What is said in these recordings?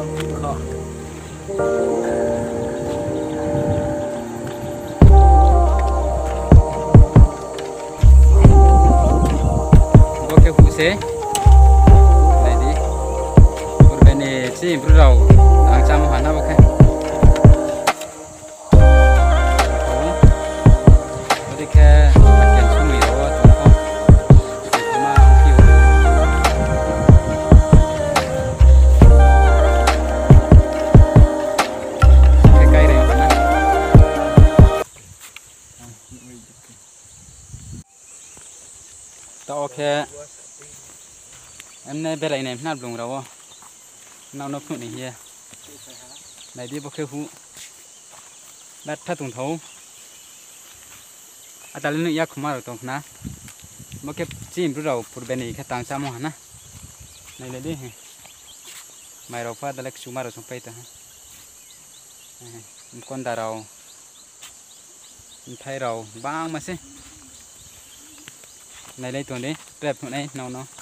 Oke huse, jadi berbeda sih bro, angcam mana oke. Jadi ke bagian sumi rawat tuh, cuma view. Ke kiri mana? Tak oke. Em nay bên này nạp lùng đâu, nào nó phụ này here, này đi bốc hú, bắt thắt tùng thấu, à ta lên nước không mà được tùng na, bốc cái chim rú đầu, phụ bên này cái tàng sa mò hả, này lên đi, mày đâu phát ta lấy súng mà rồi xong bay ta, con đà đầu, thay đầu bang mà xí, này lấy tuần đi, đẹp tuần này, nào nó.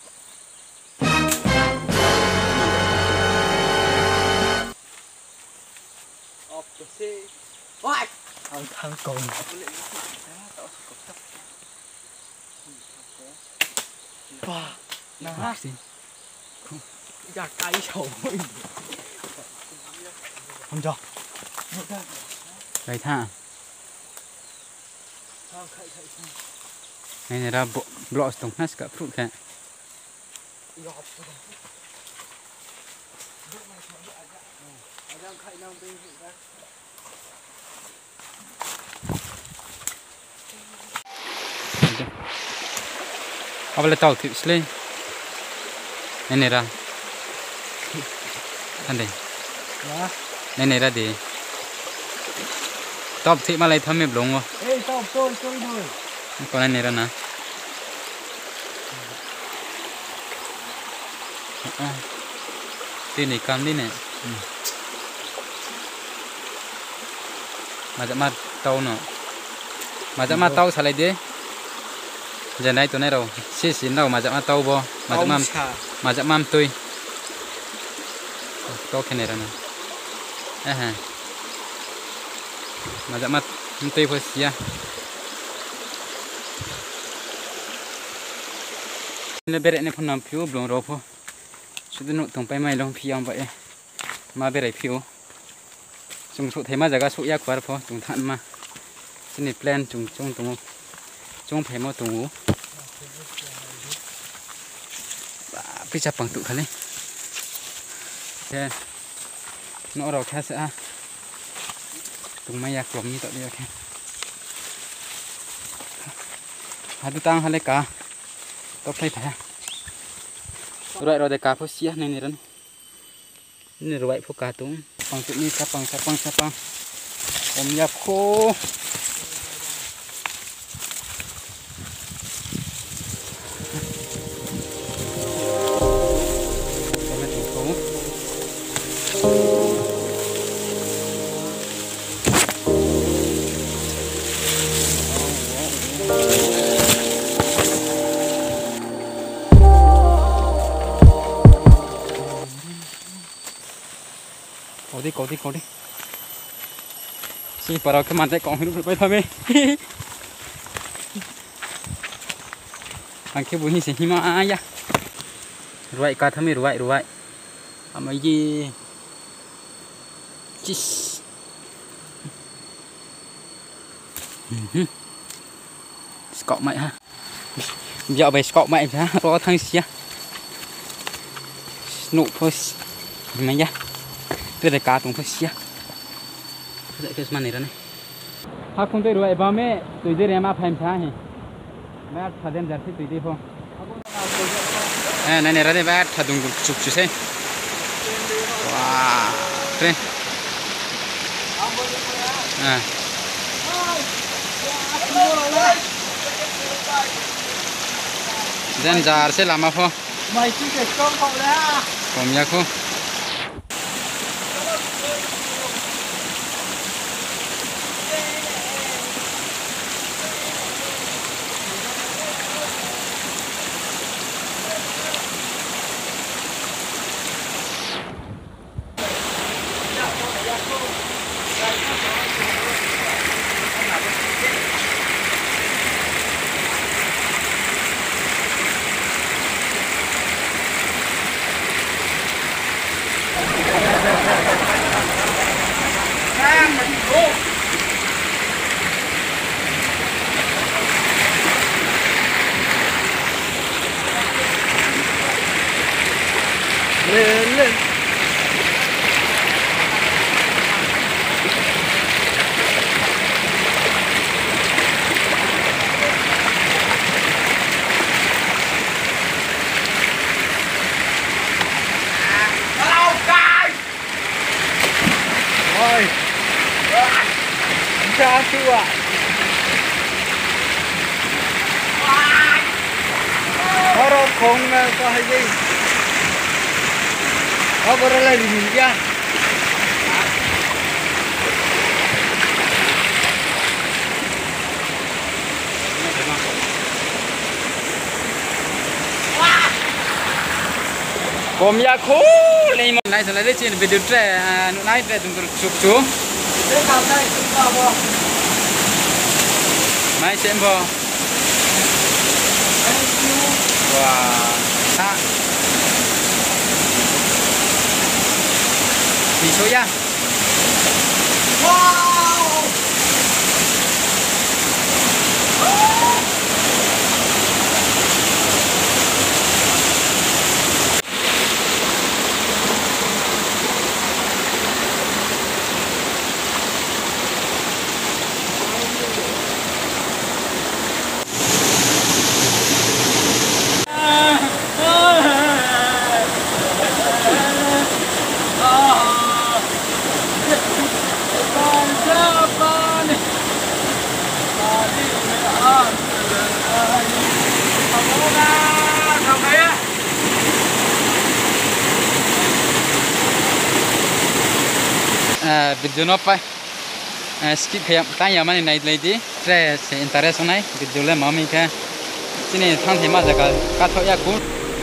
Ôi, thằng cùng. Wow, nah, cái sầu. Không cho. Đây tha. Này ra bộ blocks tông nas cả fruit kẹ. Apa le tau tips le? Này ra. Anh đây. Này ra đi. Top thị mà lại thăm mềm lông. Ê, top tôi thôi. Còn này ra nè. Tin này cam đi nè. Mà dám tàu nữa. Mà dám tàu sao lại đi? Giờ này tụi này đâu, xin đâu mà dám tàu bo, mà dám tôi. Tàu cái này ra nè. Ha. Mà dám tôi phải xia. Nên bẹt này phần nào phiếu blong rồi po. Chúng tôi nộp tổng bay mai long phiêu vậy. Mà bẹt này phiếu. Chúng số thế mà giờ cái số yak quá po, chúng thằng mà. Xin này plan chúng phải mua tùng ngủ. Bây giờ bằng tụ khá lên. Ok. Nó đầu khác sẽ tùng mai yak lồng như vậy đi ok. Hadu tang hale ka. Top play phải. Rồi để cá phô xía này này rồi vậy phô cá tung bằng tự nhiên sapang om yap khô Có đi. Xin bảo cái màn tay còn lúc bây thôi mê. Anh kia buổi hình mà ai ya. Ruai cá thami ruai. Ama gì? Cheese. Scott mày ha. Dạo về Scott mày ra, có thằng xia. Snoop first. Mày ya. Tôi để cá tung phải xia. Tôi cái màn này ra này. Ha không tới rồi ba mẹ, tôi đi em áp hem cha hi. Mẹ thật đến giờ thì tôi đi không. Này ra đây mẹ thật đúng chụp chú xem. Wow, trên. Dân già sẽ làm apa? Mày chỉ để con cậu đấy. Không nhá không. tua. Orang kong kau hari. Kau baru lagi ni dia. Kom ya ko lấy một này sẽ lấy trên về điều trẻ nụ này để chúng tôi chụp chú Để làm đây chúng ta vào. mai xem vào wow ta thì số ya Wow. video nó phải skip kayak tanya mana naik lagi stress interest naik video le mami ka sini thang thema jaga kathok ya ku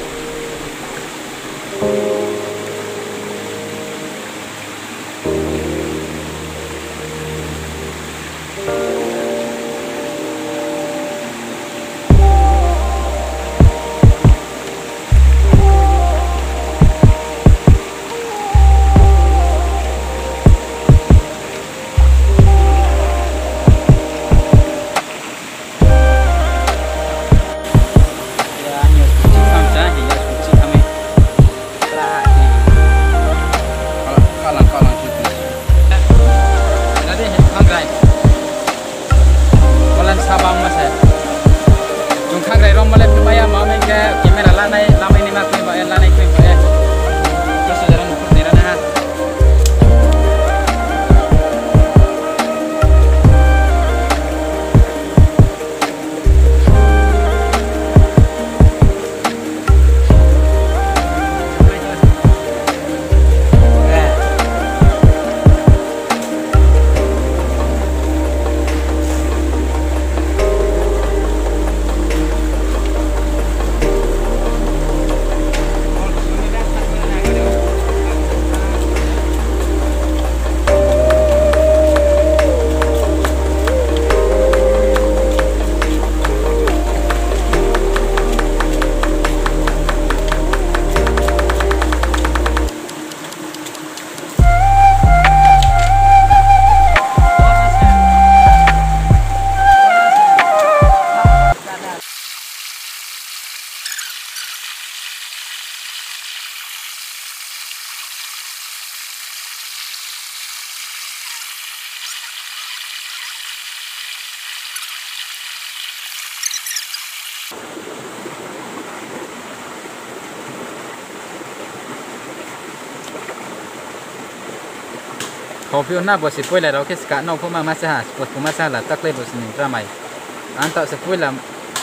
kopi na bos sepoi la roke ska no poma masa bos poma sala takle bos ni ramai anta sepoi la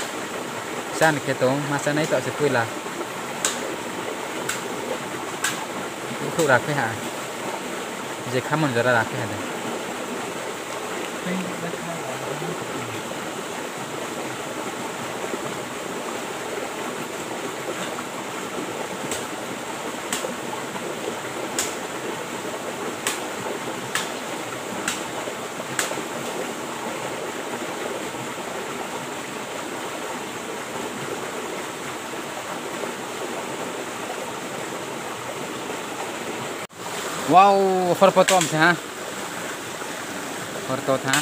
san ketong masa nai tak sepoi la thu rak pe ha je khamon jara rak pe ha wow forpotom ha fortot ha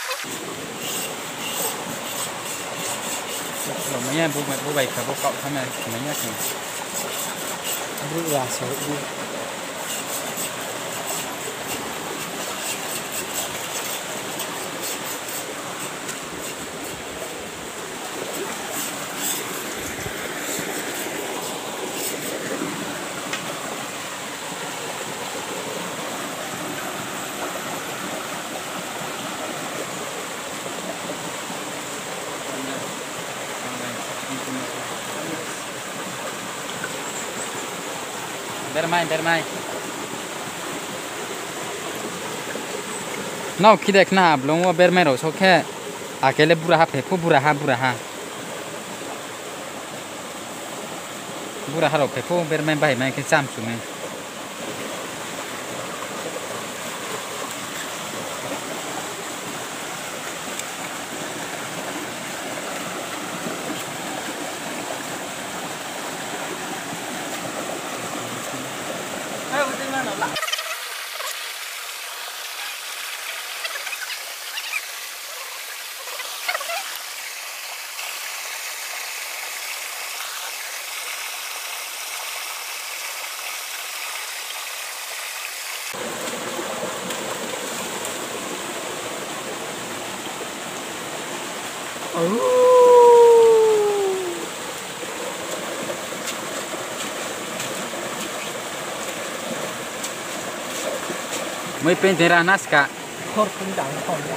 Lo mấy bố bày cả bố cậu tham này mấy nhát nhỉ? Bữa là sợ đi. Bermain. Nau kidek na belum wa bermain ro soke akele buraha pepo buraha ro pepo bermain bai mai ke sam sungai Ayo kita mana lah? Muy pentera naska. Khor pun jangan khor ya.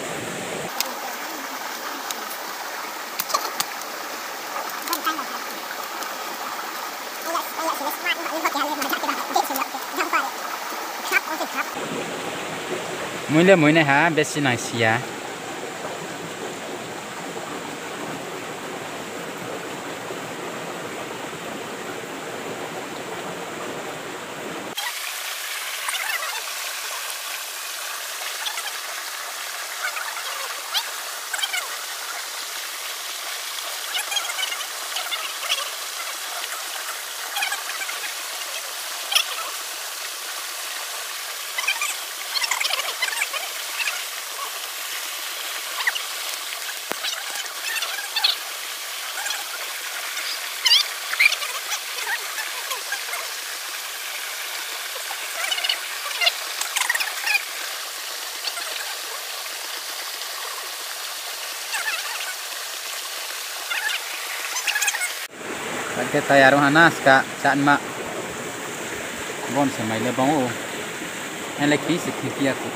Muy ne ha besi nice ya. Kita tayar hanas ka saan ma bon sa may lebang o en leki si kipiya ko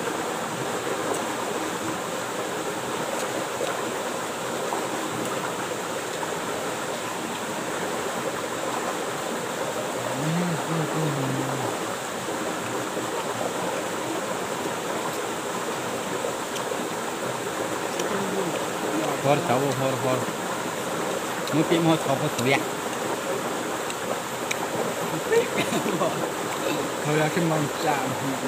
hor tawo hor mungkin mau coba tuh ya. Kau yakin mancam?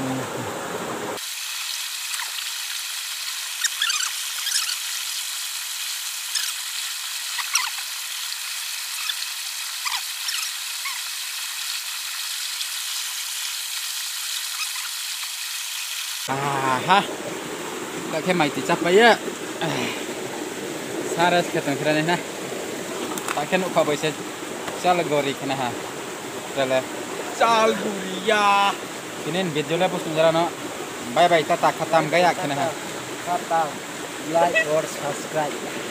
Aha, tak kayak mai ticap ya. Saras ketemu kira nah. Pakai nuk kau bisa salah gori kena ha. Salah. Sal guria. Kini video le post menjara no. Bye bye tata khatam gaya kena ha. Khatam. Like or subscribe.